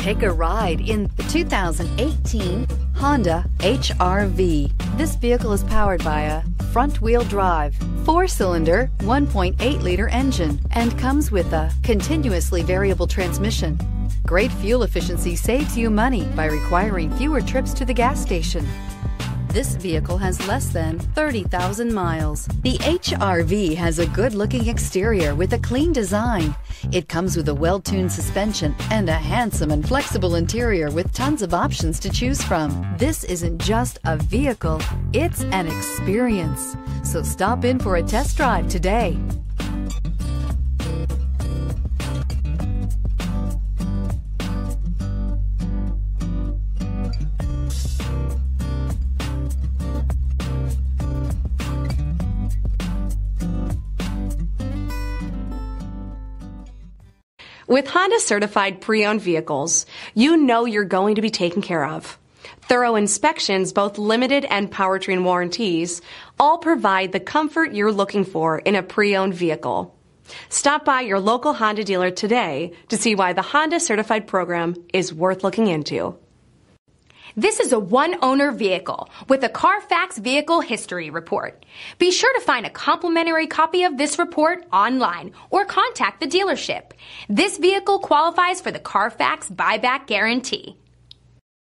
Take a ride in the 2018 Honda HR-V. This vehicle is powered by a front-wheel drive, 4-cylinder, 1.8-liter engine, and comes with a continuously variable transmission. Great fuel efficiency saves you money by requiring fewer trips to the gas station. This vehicle has less than 30,000 miles. The HR-V has a good-looking exterior with a clean design. It comes with a well-tuned suspension and a handsome and flexible interior with tons of options to choose from. This isn't just a vehicle, it's an experience. So stop in for a test drive today. With Honda certified pre-owned vehicles, you know you're going to be taken care of. Thorough inspections, both limited and powertrain warranties, all provide the comfort you're looking for in a pre-owned vehicle. Stop by your local Honda dealer today to see why the Honda certified program is worth looking into. This is a one-owner vehicle with a Carfax Vehicle History Report. Be sure to find a complimentary copy of this report online or contact the dealership. This vehicle qualifies for the Carfax Buyback Guarantee.